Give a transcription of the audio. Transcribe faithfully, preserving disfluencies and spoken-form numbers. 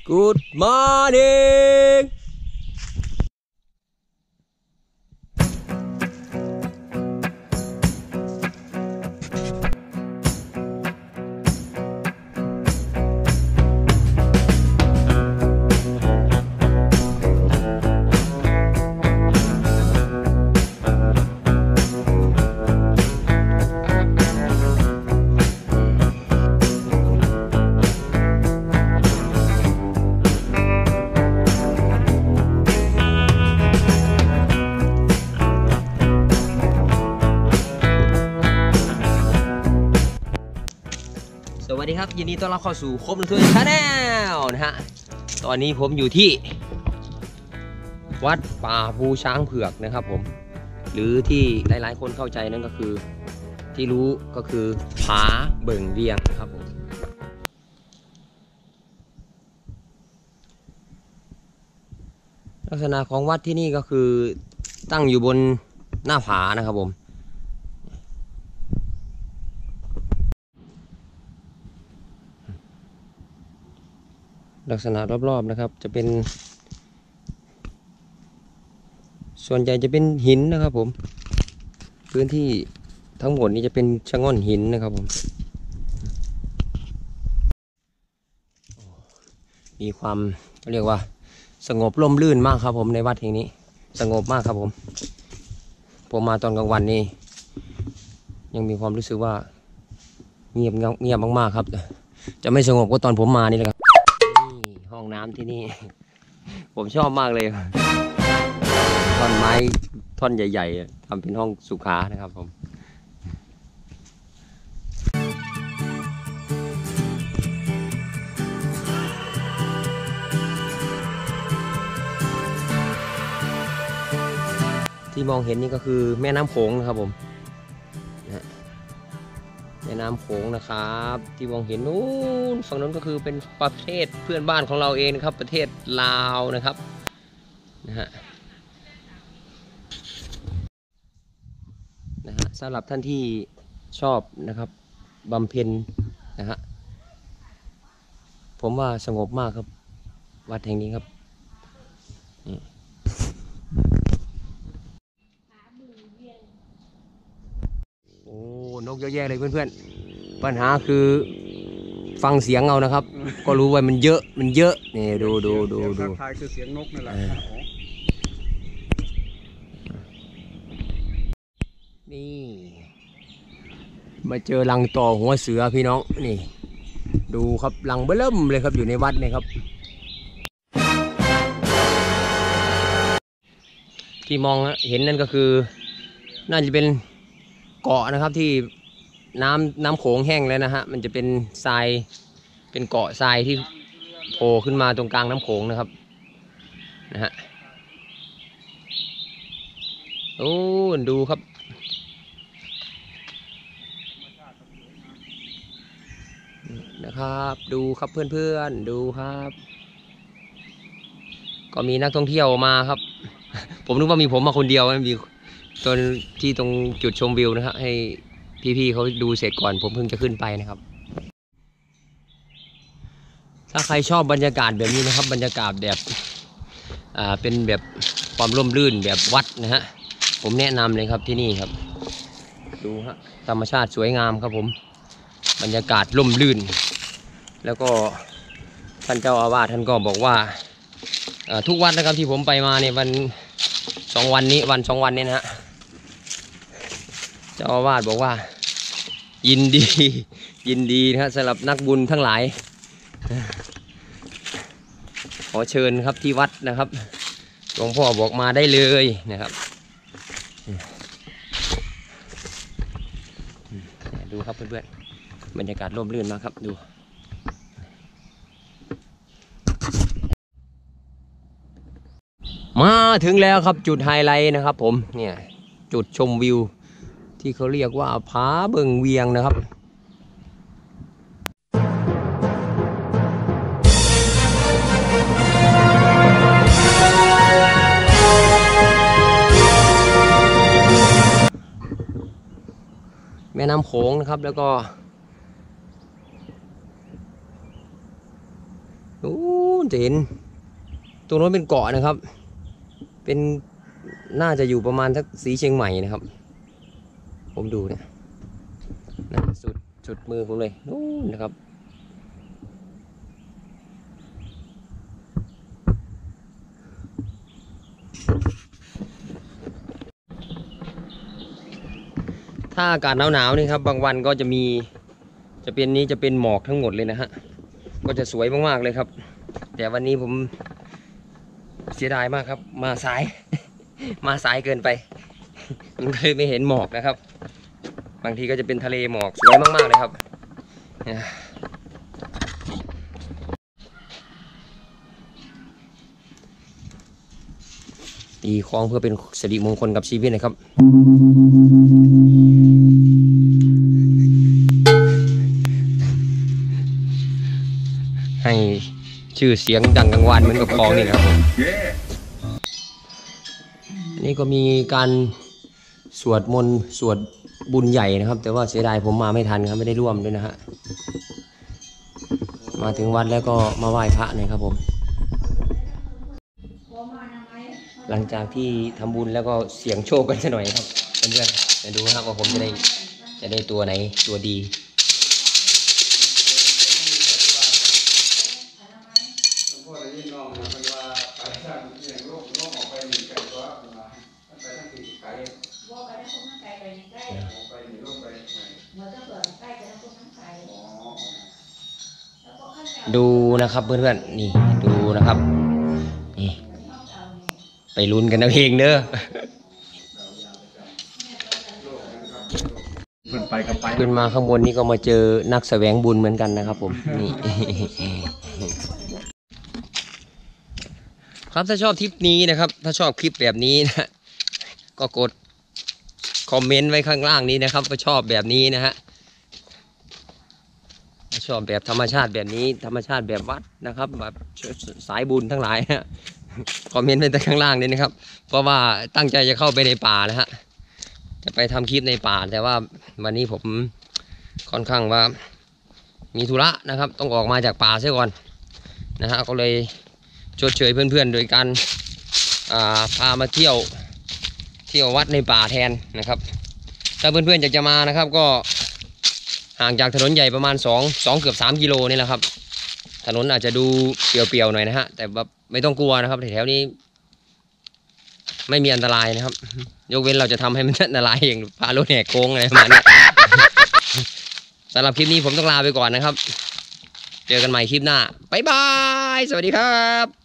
Good morning สวัสดีครับยินดีต้อนรับเข้าสู่คมทุนชาแนลนะฮะตอนนี้ผมอยู่ที่วัดป่าภูช้างเผือกนะครับผมหรือที่หลายๆคนเข้าใจนั่นก็คือที่รู้ก็คือผาเบิ่งเวียงครับผมลักษณะของวัดที่นี่ก็คือตั้งอยู่บนหน้าผานะครับผมลักษณะรอบๆนะครับจะเป็นส่วนใหญ่จะเป็นหินนะครับผมพื้นที่ทั้งหมดนี้จะเป็นชะง่อนหินนะครับผมมีความเรียกว่าสงบร่มรื่นมากครับผมในวัดแห่งนี้สงบมากครับผมผมมาตอนกลางวันนี่ยังมีความรู้สึกว่าเงียบเงียบมากๆครับจะไม่สงบก็ตอนผมมานี่แหละครับห้องน้ำที่นี่ผมชอบมากเลยท่อนไม้ท่อนใหญ่ๆทำเป็นห้องสุขานะครับผมที่มองเห็นนี่ก็คือแม่น้ำโขงนะครับผมแม่น้ำโขงนะครับที่มองเห็นนู้นฝั่งนั้นก็คือเป็นประเทศเพื่อนบ้านของเราเองนะครับประเทศลาวนะครับนะฮะนะฮะสำหรับท่านที่ชอบนะครับบำเพ็ญนะฮะผมว่าสงบมากครับวัดแห่งนี้ครับโอ้นกเยอะแยะเลยเพื่อนๆปัญหาคือฟังเสียงเอานะครับก็รู้ว่ามันเยอะมันเยอะนี่ดูดูดูดูทายคือเสียงนกนั่นแหละนี่มาเจอรังต่อหัวเสือพี่น้องนี่ดูครับรังเบิ่มเลยครับอยู่ในวัดนี่ครับที่มองเห็นนั่นก็คือน่าจะเป็นเกาะนะครับที่น้ำน้ำโขงแห้งแล้วนะฮะมันจะเป็นทรายเป็นเกาะทรายที่โผล่ขึ้นมาตรงกลางน้ำโขงนะครับนะฮะโอ้ดูครับนะครับดูครับเพื่อนๆดูครับก็มีนักท่องเที่ยวมาครับผมนึกว่ามีผมมาคนเดียวมีตอนที่ตรงจุดชมวิวนะฮะให้พี่ๆเขาดูเสร็จก่อนผมเพิ่งจะขึ้นไปนะครับถ้าใครชอบบรรยากาศแบบนี้นะครับบรรยากาศแบบอ่าเป็นแบบความร่มรื่นแบบวัดนะฮะผมแนะนำเลยครับที่นี่ครับดูฮะธรรมชาติสวยงามครับผมบรรยากาศร่มรื่นแล้วก็ท่านเจ้าอาวาสท่านก็บอกว่าทุกวัดนะครับที่ผมไปมาเนี่ยวันสองวันนี้วันสองวันนี้นะฮะเจ้าอาวาสบอกว่ายินดียินดีนะฮะสำหรับนักบุญทั้งหลายขอเชิญครับที่วัดนะครับหลวงพ่อบอกมาได้เลยนะครับดูครับเพื่อนๆบรรยากาศร่มรื่นมากครับดูมาถึงแล้วครับจุดไฮไลท์นะครับผมเนี่ยจุดชมวิวที่เขาเรียกว่าผาเบิ่งเวียงนะครับแม่น้ำโขงนะครับแล้วก็นู่นนจะเห็นตรงโน้นเป็นเกาะนะครับเป็นน่าจะอยู่ประมาณทักสีเชียงใหม่นะครับผมดูเนี่ยนะสุดสุดมือผมเลยนู่นนะครับถ้าอากาศหนาวๆนี่ครับบางวันก็จะมีจะเป็นนี้จะเป็นหมอกทั้งหมดเลยนะฮะก็จะสวยมากๆเลยครับแต่วันนี้ผมเสียดายมากครับมาสาย มาสายเกินไปมันเลยไม่เห็นหมอกนะครับบางทีก็จะเป็นทะเลหมอกสวยมากๆเลยครับตีคล้องเพื่อเป็นสิริมงคลกับชีวิตนะครับให้ชื่อเสียงดังกังวานเหมือนกับคลองนี่ครับนี่ก็มีการสวดมนต์สวดบุญใหญ่นะครับแต่ว่าเสียดายผมมาไม่ทันครับไม่ได้ร่วมด้วยนะฮะมาถึงวัดแล้วก็มาไหว้พระหน่อยครับผมหลังจากที่ทำบุญแล้วก็เสี่ยงโชคกันสักหน่อยครับเพื่อนๆจะดูนะครับว่าผมจะได้จะได้ตัวไหนตัวดีดูนะครับเพื่อนๆนี่ดูนะครับนี่ไปลุ้นกันเอาเองเด้อขึ้นมาข้างบนนี่ก็มาเจอนักแสวงบุญเหมือนกันนะครับผมนี่ ครับถ้าชอบทริปนี้นะครับถ้าชอบคลิปแบบนี้นะก็กดคอมเมนต์ไว้ข้างล่างนี้นะครับว่าชอบแบบนี้นะฮะชอบแบบธรรมชาติแบบนี้ธรรมชาติแบบวัดนะครับแบบสายบุญทั้งหลายฮะคอมเมนต์ไว้ข้างล่างนี้นะครับเพราะว่าตั้งใจจะเข้าไปในป่านะฮะจะไปทำคลิปในป่าแต่ว่าวันนี้ผมค่อนข้างว่ามีธุระนะครับต้องออกมาจากป่าเสียก่อนนะฮะก็เลยชดเชยเพื่อนๆโดยการพามาเที่ยวเที่ยววัดในป่าแทนนะครับถ้าเพื่อนๆอยากจะมานะครับก็ห่างจากถนนใหญ่ประมาณสอง สองเกือบสามกิโลนี่แหละครับถนนอาจจะดูเปลี่ยวๆหน่อยนะฮะแต่แบบไม่ต้องกลัวนะครับแถวๆนี้ไม่มีอันตรายนะครับยกเว้นเราจะทำให้มันอันตรายเองพารถแหกโค้งอะไรประมาณนี้ สำหรับคลิปนี้ผมต้องลาไปก่อนนะครับเจอกันใหม่คลิปหน้าบ๊ายบายสวัสดีครับ